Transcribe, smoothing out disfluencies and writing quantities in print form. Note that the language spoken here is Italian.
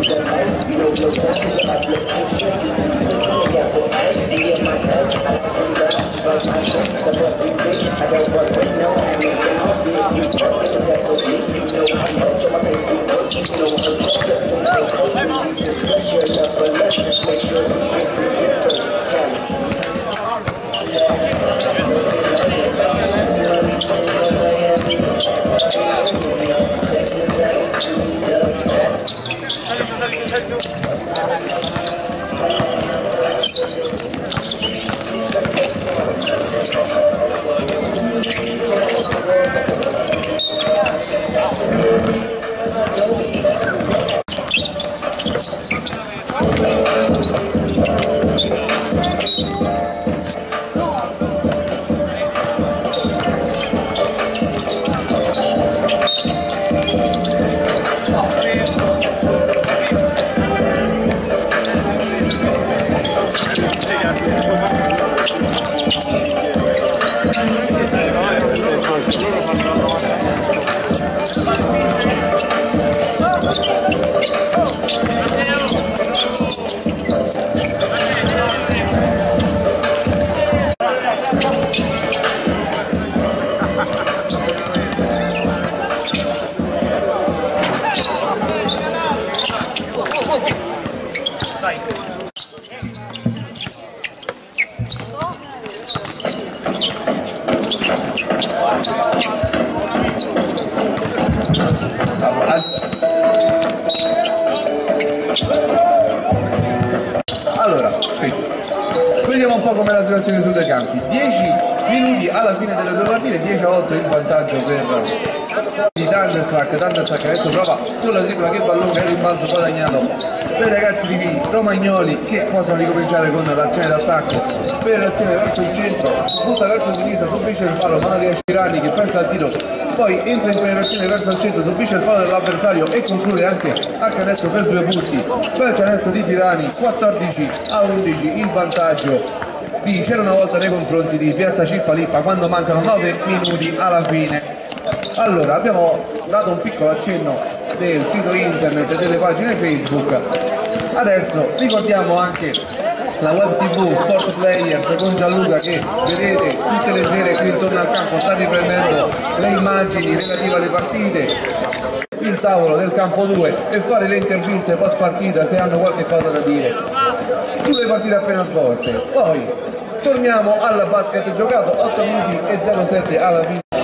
Allora, vediamo un po' com'è la situazione sui due campi. 10 minuti alla fine delle due partite, 10-8 in vantaggio per Thunderstruck. Thunderstruck adesso prova sulla tripla che pallone che è rimbalzo guadagnato per i ragazzi di Romagnoli, che possono ricominciare con l'azione d'attacco per l'azione verso il centro, butta verso sinistra, subisce il fallo, ma non riesce Rani che pensa al tiro, poi entra in penetrazione verso il centro, subisce il fallo dell'avversario e conclude anche a canestro per 2 punti per il canestro di Tirani. 14-11 il vantaggio di C'era una volta nei confronti di Piazza Cippa-Lippa quando mancano 9 minuti alla fine. Allora, abbiamo dato un piccolo accenno del sito internet e delle pagine Facebook. Adesso ricordiamo anche la web tv Sport Players con Gianluca, che vedete tutte le sere qui intorno al campo sta riprendendo le immagini relative alle partite, il tavolo del campo 2 e fare le interviste post partita se hanno qualche cosa da dire sulle partite appena svolte. Poi torniamo al basket giocato, 8 minuti e 07 alla fine.